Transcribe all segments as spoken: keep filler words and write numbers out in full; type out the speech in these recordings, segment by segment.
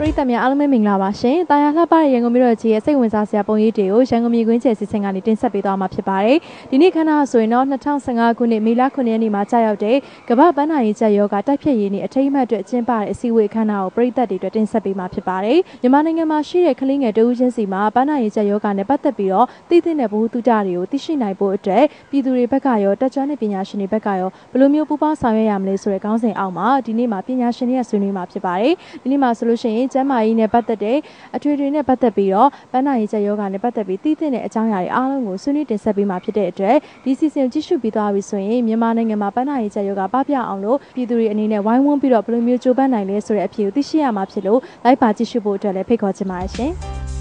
ရိသတ်များအားလုံးပဲမင်္ဂလာပါရှင်။တာယာလှပတဲ့ရန်ကုန်မြို့တော်ကြီးရဲ့စိတ်ဝင်စားစရာပုံရိပ်တွေကိုရန်ကုန်မြေကွင်းကျယ်စီစဉ်ကနေတင်ဆက်ပေးသွားမှာဖြစ်ပါတယ်။ဒီနေ့ခဏဆိုရင်တော့၂၀၁၅ခုနှစ်မေလခုနှစ်ရက်နေ့မှာကြာရောက်တဲ့ကမ္ဘာ့ပန်းနာရေးချက်ရောဂါတိုက်ဖျက်ရေးနေ့အထိမ်းအမှတ်အတွက်ကျင်းပတဲ့အစည်းအဝေးအခမ်းအနားကိုပရိသတ်တွေအတွက်တင်ဆက်ပေးမှာဖြစ်ပါတယ်။မြန်မာနိုင်ငံမှာရှိတဲ့ကလေးငယ်တဦးချင်းစီမှာပန်းနာရေးချက်ရောဂါနဲ့ပတ်သက်ပြီးတော့သိသိနဲ့ဗဟုသုတတွေကိုသိရှိနိုင်ဖို့အတွက်ပြည်သူတွေဘက်ကရောတက်ကြွတဲ့ပညာရှင်တွေဘက်ကရောဘယ်လိုမျိုးပူးပေါင်းဆောင်ရွက်ရမလဲဆိုတဲ့ခေါင်းစဉ်အောက်မှာဒီနေ့မှာပညာရှင်တွေရဲ့ဆွေးနွေးမှာဖြစ်ပါတယ်။ဒီနေ့မှာဆိုလို့ရှိရင်ကျန်းမာရေးနဲ့ပတ်သက်တဲ့အထွေထွေနဲ့ပတ်သက်ပြီးတော့ပန်းနာရေးချက်ရောဂါနဲ့ပတ်သက်ပြီးသိသိတဲ့အကြောင်းအရာတွေအားလုံးကိုဆွေးနွေးတင်ဆက်ပေးမှာဖြစ်တဲ့အတွက်ဒီစီစဉ်ကြည့်ရှုပြီးသွားပြီဆိုရင်မြန်မာနိုင်ငံမှာပန်းနာရေးချက်ရောဂါပပျောက်အောင်လို့ပြည်သူတွေအနေနဲ့ဝိုင်းဝန်းပြီးတော့ဘယ်လိုမျိုးကြိုးပမ်းနိုင်လဲဆိုတဲ့အဖြစ်ကိုသိရှိရမှာဖြစ်လို့လိုက်ပါကြည့်ရှုဖို့အတွက်လည်းဖိတ်ခေါ်ချင်ပါတယ်ရှင်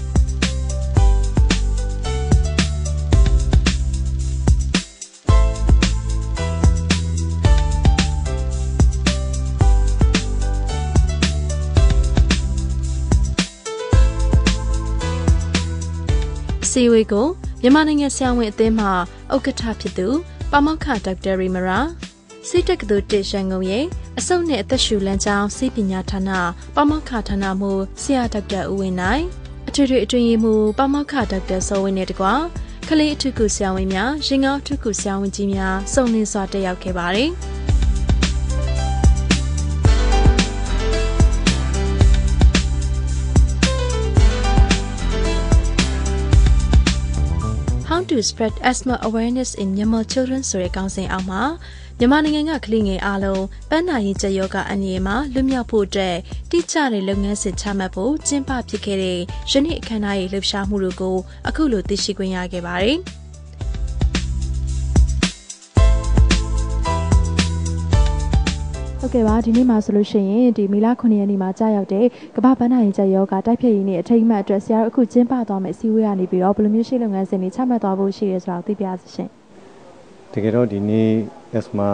စီဝေကိုမြန်မာနိုင်ငံဆရာဝန်အသင်းမှဥက္ကဋ္ဌဖြစ်သူပါမောက္ခဒေါက်တာရီမရာစိတ်တက္ကသိုလ်တစ်ရန်ကုန်ရဲ့အစုံနဲ့အသက်ရှူလမ်းကြောင်းစိပညာဌာနပါမောက္ခဌာနမှဆရာဒေါက်တာဦးဝင်းနိုင်အထွေထွေအတွင်းရေးမှူးပါမောက္ခဒေါက်တာစောဝင်းနဲ့တကွာကလေးအထူးကုဆရာဝန်များရင်ကောင်းအထူးကုဆရာဝန်ကြီးများစုံလင်စွာတက်ရောက်ခဲ့ပါတယ်to spread asthma awareness in Myanmar children ဆိုတဲ့ခေါင်းစဉ်အောက်မှာမြန်မာနိုင်ငံကကလေးငယ်အားလုံးပန်းနာရေးချက်ရောဂါအန္တရာယ်မှာလွတ်မြောက်ဖို့အတွက်တိကျတဲ့လုပ်ငန်းစဉ်ချမှတ်ဖို့ကျင်းပဖြစ်ခဲ့တဲ့ယနေ့အခမ်းအနားရဲ့လှုပ်ရှားမှုတို့ကိုအခုလိုသိရှိခွင့်ရခဲ့ပါတယ်။ဟုတ်ကဲ့ပါဒီနေ့မှာဆိုလို့ရှိရင်ဒီမေလခုနှစ်ရက်နေ့မှာကြာရောက်တဲ့ကမ္ဘာ့ပန်းနာရေးချက်ရောဂါတိုက်ဖျက်ရေးနေ့အထိမ်းအမှတ်အတွက်ဆရာတို့အခုကျင်းပသွားမယ့်အစည်းအဝေးကနေပြီးတော့ဘယ်လိုမျိုးရှေ့လုပ်ငန်းစဉ်တွေချမှတ်သွားဖို့ရှိရဲဆိုတာကိုသိပြပါရှင်တကယ်တော့ဒီနေ့ asthma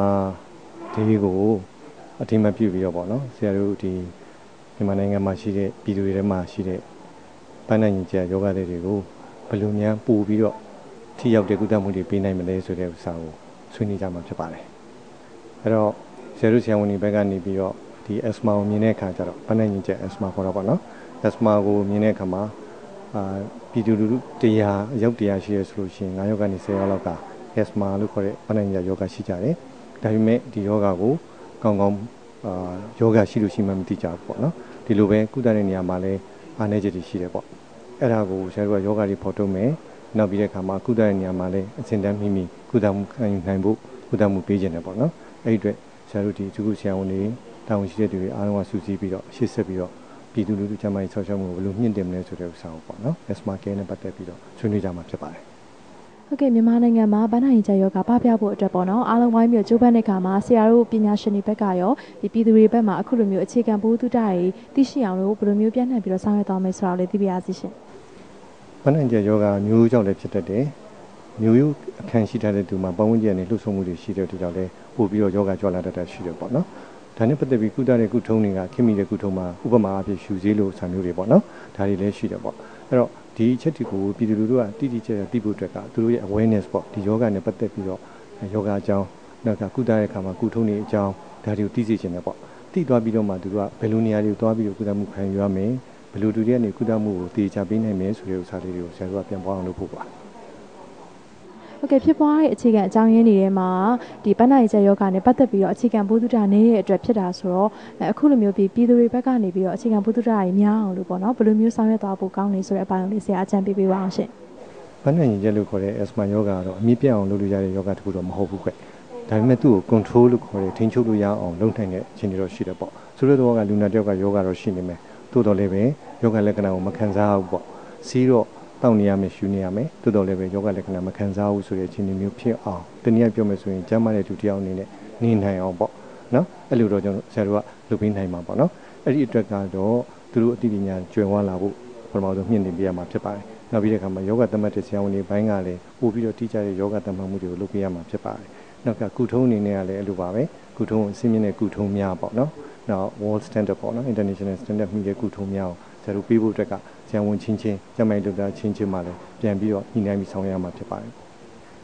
day ကိုအထိမ်းအမှတ်ပြုပြီးတော့ပေါ့နော်ဆရာတို့ဒီမြန်မာနိုင်ငံမှာရှိတဲ့ပြည်သူတွေထဲမှာရှိတဲ့ပန်းနာရေးချက်ယောဂတွေကိုဘယ်လိုများပို့ပြီးတော့ထိရောက်တဲ့ကုသမှုတွေပေးနိုင်မလဲဆိုတဲ့ဥစ္စာကိုဆွေးနွေးကြမှာဖြစ်ပါတယ်အဲ့တော့ဆရာတို့ဆရာဝန်တွေဘက်ကနေပြီးတော့ဒီ asthma ကိုမြင်တဲ့အခါကျတော့ပန်းနာရေးချက် asthma ခေါ်တော့ပေါ့နော် asthma ကိုမြင်တဲ့အခါမှာအာပြည်သူလူထုတရားအယောက်တရားရှိရဆိုလို့ရှိရင်၅ယောက်ကနေ၁၀ယောက်လောက်က asthma လို့ခေါ်တဲ့ပန်းနာရေးယောဂရှိကြတယ်ဒါပေမဲ့ဒီယောဂကိုကောင်းကောင်းအာယောဂရှိလို့ရှိမှမသိကြဘူးပေါ့နော်ဒီလိုပဲကုသတဲ့နေရာမှာလည်းအားနည်းချက်တွေရှိတယ်ပေါ့အဲ့ဒါကိုဆရာတို့ကယောဂတွေဖော်ထုတ်မယ်နောက်ပြီးတဲ့အခါမှာကုသတဲ့နေရာမှာလည်းအစဉ်တန်းမိမိကုသမှုခံယူနိုင်ဖို့ကုသမှုပေးခြင်းတယ်ပေါ့နော်အဲ့ဒီအတွက်ဆရာတို့ဒီသူကဆရာဝန်တွေတာဝန်ရှိတဲ့သူတွေအားလုံးကစုစည်းပြီးတော့ရှေ့ဆက်ပြီးတော့ပြည်သူလူထုကျန်းမာရေးဆောက်ရှောက်မှုကိုဘယ်လိုမြင့်တင်မလဲဆိုတဲ့ဥစ္စာကိုပေါ့နော် asthma care နဲ့ပတ်သက်ပြီးတော့ဆွေးနွေးကြမှာဖြစ်ပါတယ်ဟုတ်ကဲ့မြန်မာနိုင်ငံမှာပန်းနာရေးချက်ရောဂါပပျောက်ဖို့အတွက်ပေါ့နော်အားလုံးဝိုင်းပြီးကြိုးပမ်းတဲ့အခါမှာဆရာတို့ပညာရှင်တွေဘက်ကရောဒီပြည်သူတွေဘက်မှာအခုလိုမျိုးအခြေခံပိုးသုတတွေသိရှိအောင်လို့ဘယ်လိုမျိုးပြန့်နှံ့ပြီးတော့ဆောင်ရွက်သွားမယ်ဆိုတာကိုလည်းသိပြရစီရှင်ပန်းနာရေးချက်ရောဂါမျိုးကြောင့်လည်းဖြစ်တတ်တယ်မျိုးရိုးအခန့်ရှိထားတဲ့သူမှာပတ်ဝန်းကျင်နဲ့လှုပ်ဆောင်မှုတွေရှိတဲ့သူကြောင့်လည်းပို့ပြီးတော့ယောဂကြွလာတတ်တာရှိတယ်ပေါ့နော်ဒါနဲ့ပတ်သက်ပြီးကုသတဲ့ကုထုံးတွေကခင်မီတဲ့ကုထုံးမှာဥပမာအဖြစ်ရှူသေးလို့ဆံမျိုးတွေပေါ့နော်ဒါတွေလည်းရှိတယ်ပေါ့အဲ့တော့ဒီချက်တွေကိုပြည်သူလူထုကတိတိကျကျသိဖို့အတွက်ကသူတို့ရဲ့ awareness ပေါ့ဒီယောဂနဲ့ပတ်သက်ပြီးတော့ယောဂအကြောင်းနောက်ကကုသတဲ့အခါမှာကုထုံးတွေအကြောင်းဒါတွေကိုသိစေချင်တယ်ပေါ့သိသွားပြီးတော့မှသူတို့ကဘယ်လိုနေရာတွေကိုသွားပြီးတော့ကုသမှုခံယူရမယ်ဘယ်လိုတူတွေကနေကုသမှုကိုသိချပေးနိုင်မယ်ဆိုတဲ့ဥစ္စာလေးတွေကိုဆရာတို့ကပြန်ပွားအောင်လုပ်ဖို့ပါဟုတ်ကဲ့ဖြစ်ပွားတဲ့အခြေခံအကြောင်းရင်းတွေထဲမှာဒီပန်းနာရေးချက်ရောဂါနဲ့ပတ်သက်ပြီးတော့အခြေခံဘုဒ္ဓတာနေတဲ့အတွက်ဖြစ်တာဆိုတော့အခုလိုမျိုးပြည်သူတွေဘက်ကနေပြီးတော့အခြေခံဘုဒ္ဓတာတွေများအောင်လို့ပေါ့နော်ဘယ်လိုမျိုးဆောင်ရွက်သွားဖို့ကောင်းလဲဆိုတဲ့အပိုင်းလေးဆရာအကြံပေးပေးပါအောင်ရှင်ပန်းနာရေးချက်လို့ခေါ်တဲ့ asthma ယောဂါကတော့အမြင့်ပြတ်အောင်လုပ်လို့ရတဲ့ယောဂါတစ်ခုတော့မဟုတ်ဘူးခွဲ့ဒါပေမဲ့သူ့ကို control လို့ခေါ်တဲ့ထိန်းချုပ်လို့ရအောင်လုပ်နိုင်တဲ့အခြေအနေတော့ရှိတယ်ပေါ့ဆိုတော့ကလူနာတယောက်ကယောဂါတော့ရှိနေမယ်တိုးတော်လည်းပဲယောဂလက္ခဏာကိုမခံစားဘူးပေါ့စီးတော့တောက်နေရမယ်ရှူနေရမယ်တိုးတော်လည်းပဲယောဂလက္ခဏာမခံစားဘူးဆိုတဲ့အခြေအနေမျိုးဖြစ်အောင်တနည်းပြောမယ်ဆိုရင်ကျန်းမာတဲ့သူတယောက်အနေနဲ့နေနိုင်အောင်ပေါ့နော်အဲ့လိုတော့ကျွန်တော်ဆရာတို့ကလုပ်ပေးနိုင်မှာပေါ့နော်အဲ့ဒီအတွက်ကတော့သူတို့အသိပညာကျွယ်ဝလာဖို့ပထမဆုံးမြင့်တင်ပေးရမှာဖြစ်ပါတယ်နောက်ပြီးတဲ့အခါမှာယောဂသတ်မှတ်တဲ့ဆရာဝန်တွေဘိုင်းကလည်းပို့ပြီးတော့တိကျတဲ့ယောဂသတ်မှတ်မှုတွေကိုလုပ်ပေးရမှာဖြစ်ပါတယ်နောက်ကကုထုံးအနေနဲ့ကလည်းအဲ့လိုပါပဲကုထုံးအစင်းမြင့်တဲ့ကုထုံးများပေါ့နော်နောက် world standard ပေါ့နော် international standard မြင့်တဲ့ကုထုံးများကိုဆရာတို့ပေးဖို့အတွက်ကဆရာဝန်ချင်းချင်းကျမကြီးတို့သားချင်းချင်းမှလည်းပြန်ပြီးတော့ညှိနှိုင်းပြီးဆောင်ရွက်ရမှာဖြစ်ပါတယ်ဟု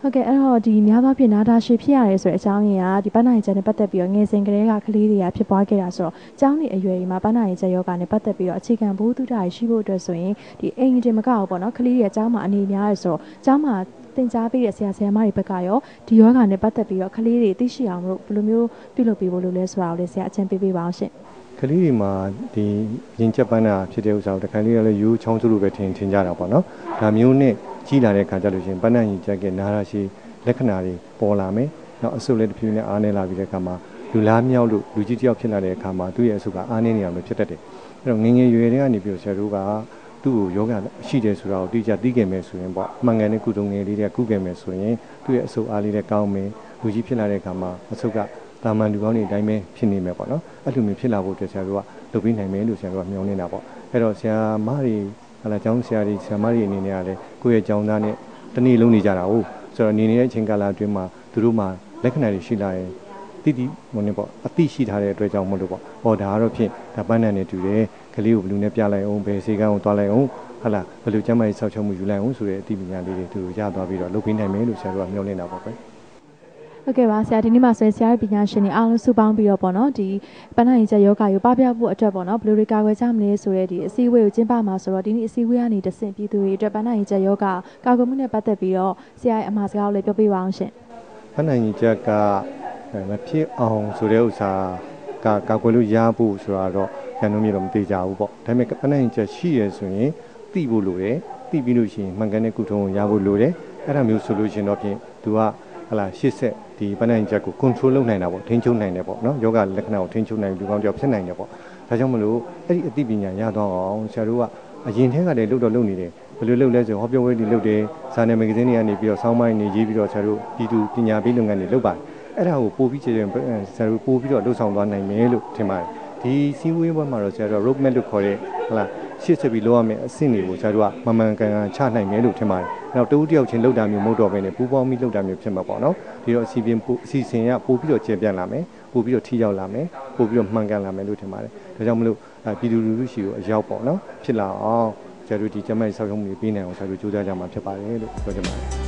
ဟုတ်ကဲ့အဲ့တော့ဒီများသောဖြင့်နာတာရှည်ဖြစ်ရတယ်ဆိုတဲ့အကြောင်းရင်းကဒီပန်းနာရီချက်နဲ့ပတ်သက်ပြီးတော့ငယ်စဉ်ကလေးကကလေးတွေကဖြစ်ပွားခဲ့တာဆိုတော့ကျောင်းနေအရွယ်ဒီမှာပန်းနာရီချက်ယောဂနဲ့ပတ်သက်ပြီးတော့အခြေခံဘုဒ္ဓတာရှိဖို့အတွက်ဆိုရင်ဒီအိမ်တင်မကဘူးပေါ့နော်ကလေးတွေကျောင်းမှာအနေများရဆိုတော့ကျောင်းမှာသင်ကြားပေးတဲ့ဆရာဆရာမတွေဘက်ကရောဒီယောဂနဲ့ပတ်သက်ပြီးတော့ကလေးတွေသိရှိအောင်လို့ဘယ်လိုမျိုးပြုလုပ်ပေးဖို့လိုလဲဆိုတာကိုလည်းဆရာအချင်းပေးပေးပါအောင်ရှင်ကလေးတွေမှာဒီရင်ချက်ပန်းနာဖြစ်တဲ့ဥစ္စာကိုတခါလေးလည်းရိုးချောင်းစုလိုပဲထင်ထင်ကြတာပေါ့နော်ဒါမျိုးနဲ့ကြီးလာတဲ့ခါကျလို့ရှိရင်ပန်းနာရင်ချက်ကနာရရှိလက္ခဏာတွေပေါ်လာမယ်နောက်အဆုတ်လည်းတစ်ဖြည်းဖြည်းအားနေလာပြီးတဲ့အခါမှာလူလားမြောက်လို့လူကြီးတယောက်ဖြစ်လာတဲ့အခါမှာသူ့ရဲ့အဆုတ်ကအားနေနေအောင်လို့ဖြစ်တတ်တယ်အဲ့တော့ငငယ်ရွယ်တွေကနေပြီးတော့ဆရာတို့ကသူ့ကိုယောဂရှိတယ်ဆိုတာကိုတိကျသိခဲ့မယ်ဆိုရင်ပေါ့မှန်ကန်တဲ့ကုထုံငယ်လေးတွေကကုခဲ့မယ်ဆိုရင်သူ့ရဲ့အဆုတ်အားလေးတွေကောင်းမယ်လူကြီးဖြစ်လာတဲ့အခါမှာအဆုတ်ကတာမန်လူကောင်းတွေအတိုင်းပဲဖြစ်နေမယ်ပေါ့နော်အဲ့လိုမျိုးဖြစ်လာဖို့အတွက်ဆရာတို့ကလုပ်ပေးနိုင်မယ်လို့ဆရာတို့ကမျှော်နေတာပေါ့အဲ့တော့ဆရာမတွေဟာလာကျောင်းဆရာတွေဆရာမတွေအနေနဲ့ကလည်းကိုယ့်ရဲ့ကျောင်းသားနဲ့တနေ့လုံးနေကြတာဟုတ်ဆိုတော့နေနေတဲ့အချိန်ကာလအတွင်းမှာသူတို့မှာလက္ခဏာတွေရှိလာရင်တိတိမနေပေါ့အသိရှိထားတဲ့အတွက်ကြောင့်မလို့ပေါ့ဟောဒါကတော့ဖြင့်ဒါပန်းနံနဲ့တူတယ်ကလေးကိုဘယ်လိုနဲ့ပြလိုက်အောင်ဘယ်စေကန်းကိုတွားလိုက်အောင်ဟာလာဘယ်လိုကျမ်းမာရေးဆောက်ချုပ်မှုယူလိုက်အောင်ဆိုတဲ့အသိပညာလေးတွေသူတို့ရသွားပြီးတော့လုပ်ပေးနိုင်မယ်လို့ဆရာတို့ကမျှော်လင့်တာပေါ့ကွယ်ဟုတ်ကဲ့ပါဆရာဒီနေ့မှာဆိုရင်ဆရာရဲ့ပညာရှင်တွေအားလုံးစုပေါင်းပြီးတော့ပေါ့နော်ဒီပန်းနာရင်ချက်ယောဂကိုပပျောက်ဖို့အတွက်ပေါ့နော်ဘယ်လိုတွေကာကွယ်ကြမလဲဆိုတဲ့ဒီအစည်းအဝေးကိုကျင်းပမှာဆိုတော့ဒီနေ့အစည်းအဝေးကနေတဆင့်ပြည်သူတွေအတွက်ပန်းနာရင်ချက်ယောဂကာကွယ်မှုနဲ့ပတ်သက်ပြီးတော့ဆရာရဲ့အမှားစကားကိုလည်းပြောပြပါအောင်ရှင်ပန်းနာရင်ချက်ကမဖြစ်အောင်ဆိုတဲ့ဥစ္စာကကာကွယ်လို့ရဖို့ဆိုတာတော့ရန်ကုန်မြို့တော့မသေးကြဘူးပေါ့ဒါပေမဲ့ပန်းနာရင်ချက်ရှိရဆိုရင်သိဖို့လိုတယ်သိပြီးလို့ရှိရင်မှန်ကန်တဲ့ကုထုံးကိုရဖို့လိုတယ်အဲ့ဒါမျိုးဆိုလို့ရှိရင်တော့ဖြင့်သူကဟလာရှစ်ဆက်ဒီပန်းနိုင်ချက်ကို control လုပ်နိုင်တာပေါ့ထိန်းချုပ်နိုင်တယ်ပေါ့နော်ယောဂလက္ခဏာကိုထိန်းချုပ်နိုင်လူကောင်းတယောက်ဖြစ်နိုင်တယ်ပေါ့ဒါကြောင့်မလို့အဲ့ဒီအသိပညာရတော့အောင်ဆရာတို့ကအရင်ထဲကတည်းကလုပ်တော့လုပ်နေတယ်ဘယ်လိုလုပ်လဲဆိုဟောပြောဝဲတွေလုပ်တယ်စာနယ်မဂ္ဂဇင်းတွေကနေပြီးတော့ဆောင်းပိုင်းနေရေးပြီးတော့ဆရာတို့ပြည်သူပညာပေးလုပ်ငန်းတွေလုပ်ပါတယ်အဲ့ဒါကိုပို့ပြီးချေချင်ဆရာတို့ပို့ပြီးတော့လှုပ်ဆောင်သွားနိုင်မယ်လို့ထင်ပါတယ်ဒီစီးဝေးပွဲမှာတော့ဆရာတို့ road map လို့ခေါ်တဲ့ဟလာရှေ့ဆက်ပြီးလုပ်ရမယ့်အဆင့်တွေကိုဆရာတို့ကမှန်မှန်ကန်ကန်ချနိုင်မယ်လို့ထင်ပါတယ်။နောက်တဦးတယောက်ချင်းလုပ်တာမျိုးမဟုတ်တော့ဘဲနဲ့ပူးပေါင်းပြီးလုပ်တာမျိုးဖြစ်မှာပေါ့နော်။ဒီတော့အစီအစဉ်အစီအစဉ်ကပို့ပြီးတော့ကျေပြန့်လာမယ်။ပို့ပြီးတော့ထိရောက်လာမယ်။ပို့ပြီးတော့မှန်ကန်လာမယ်လို့ထင်ပါတယ်။ဒါကြောင့်မလို့ပြည်သူလူထုရှိကိုအရောက်ပေါ့နော်။ဖြစ်လာအောင်ဆရာတို့ဒီကျမကြီးဆောက်ရှုံးမှုတွေပေးနိုင်အောင်ဆရာတို့ကြိုးစားကြမှာဖြစ်ပါတယ်လို့ပြောချင်ပါတယ်။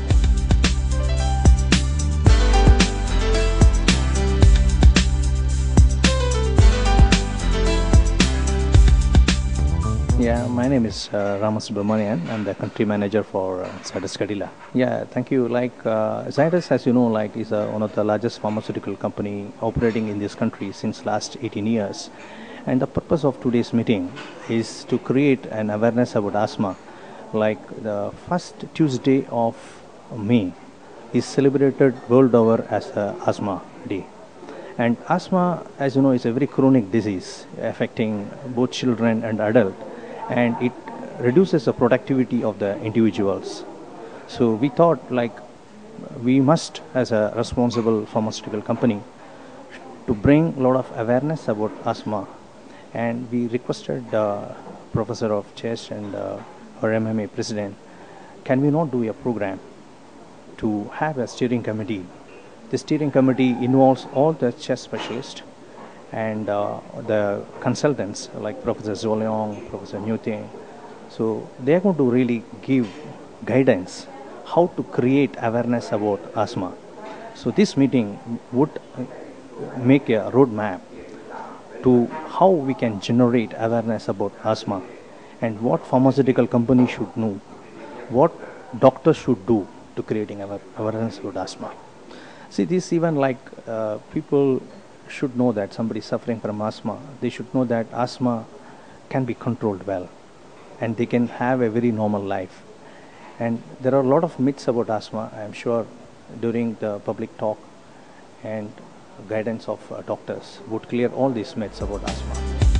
Yeah, my name is uh, Ramasubramanian. I'm the country manager for uh, Zydus Cadila. Yeah, thank you. Like uh, Zydus, as you know, like is uh, one of the largest pharmaceutical company operating in this country since last eighteen years. And the purpose of today's meeting is to create an awareness about asthma. Like the first Tuesday of May is celebrated world over as uh, Asthma Day. And asthma, as you know, is a very chronic disease affecting both children and adults. And it reduces the productivity of the individuals. So we thought like we must, as a responsible pharmaceutical company, to bring a lot of awareness about asthma. And we requested the professor of chest and uh, our M M A president, can we not do a program to have a steering committee? The steering committee involves all the chest specialists and uh, the consultants like Professor Zoliong, Professor Newton. So they are going to really give guidance how to create awareness about asthma. So this meeting would make a roadmap to how we can generate awareness about asthma and what pharmaceutical company should know, what doctors should do to creating awareness about asthma. See, this even like uh, people should know that somebody suffering from asthma, they should know that asthma can be controlled well and they can have a very normal life. And there are a lot of myths about asthma, I am sure during the public talk and guidance of uh, doctors would clear all these myths about asthma.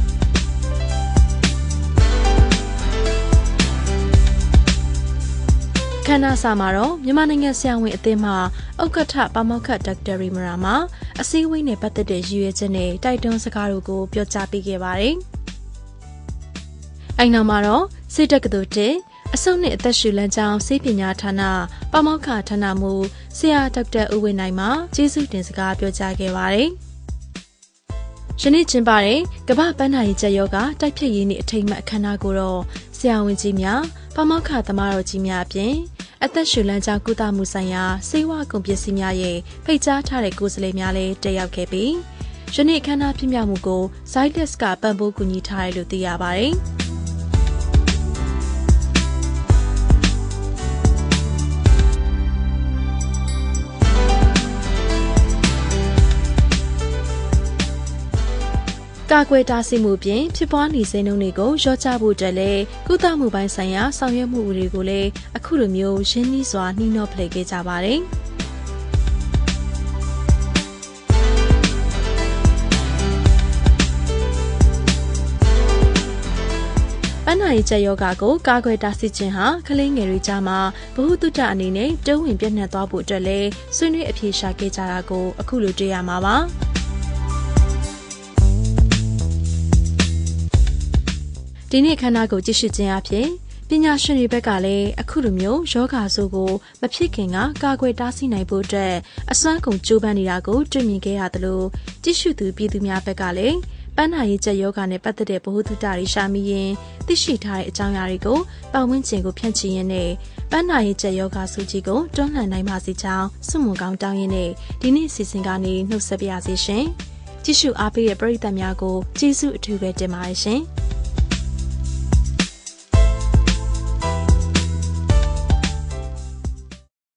Kana Samaro, မြန်မာနိုင်ငံဆရာဝန်အသင်းမှဥက္ကဋ္ဌပါမောက္ခဒေါက်တာရီမရာမှာအစည်းအဝေးနဲ့ပတ်သက်တဲ့ရည်ရွယ်ချက်နဲ့တိုက်တွန်းစကားတို့ကိုပြောကြားပေးခဲ့ပါတယ်။အဲ့နောက်မှာတော့စိတ်တက္ကသိုလ်တဲ့အစုံနဲ့အသက်ရှူလမ်းကြောင်းဆေးပညာဌာနပါမောက္ခဌာနမှဆရာဒေါက်တာဦးဝင်းနိုင်မှကျေးဇူးတင်စကားပြောကြားခဲ့ပါတယ်။ယနေ့ကျင်းပတဲ့ကမ္ဘာပန်းနာရီချက်ယောဂတိုက်ဖြတ်ရေးနေ့အထိမ်းအမှတ်အခမ်းအနားကိုတော့ဆရာဝန်ကြီးများပါမောက္ခသမားတော်ကြီးများအပြင်အသက်ရှူလမ်းကြောင်းကုသမှုဆိုင်ရာစေဝါကုန်ပစ္စည်းများရဲ့ဖိတ်ကြားထားတဲ့ကိုယ်စားလှယ်များလည်းတက်ရောက်ခဲ့ပြီးယနေ့အခမ်းအနားဖြစ်မြောက်မှုကို Zydus ကပံ့ပိုးကူညီထားတယ်လို့သိရပါတယ်။ကာကွယ်တားဆီးမှုပြင်ဖြစ်ပွားနေစေနှုန်းတွေကိုရော့ချဖို့အတွက်လည်းကုသမှုပိုင်းဆိုင်ရာဆောင်ရွက်မှုတွေကိုလည်းအခုလိုမျိုးရင်းနှီးစွာနှီးနှောဖလှယ်ခဲ့ကြပါတယ်။ပန်းနာရီကျက်ယောဂကိုကာကွယ်တားဆီးခြင်းဟာကလေးငယ်တွေကြားမှာဗဟုသုတအနေနဲ့တိုးဝင်ပြန့်နှံ့သွားဖို့အတွက်လည်းဆွေးနွေးအဖြေရှာခဲ့ကြတာကိုအခုလိုတွေ့ရမှာပါ။ဒီနေ့ခန္ဓာကိုကြည့်ရှုခြင်းအဖြစ်ပညာရှင်တွေဘက်ကလည်းအခုလိုမျိုးယောဂါဆိုးကိုမဖြစ်ခင်ကကာကွယ်တားဆီးနိုင်ဖို့အတွက်အစွမ်းကုန်ကြိုးပမ်းနေတာကိုတွေ့မြင်ခဲ့ရသလိုကြည့်ရှုသူပြည်သူများဘက်ကလည်းပန်းနာရေးကျက်ယောဂါနဲ့ပတ်သက်တဲ့ဗဟုသုတတွေရှာမိရင်သိရှိထားတဲ့အကြောင်းအရာတွေကိုပတ်ဝန်းကျင်ကိုဖြန့်ချိရင်းနဲ့ပန်းနာရေးကျက်ယောဂါဆိုးကြီးကိုတွန်းလှန်နိုင်ပါစေကြောင်းဆုမွန်ကောင်းတောင်းရင်းနဲ့ဒီနေ့စီစဉ်ကနေနှုတ်ဆက်ပါရစေရှင်။ကြည့်ရှုအားပေးတဲ့ပရိသတ်များကိုကျေးဇူးအထူးပဲတင်ပါတယ်ရှင်။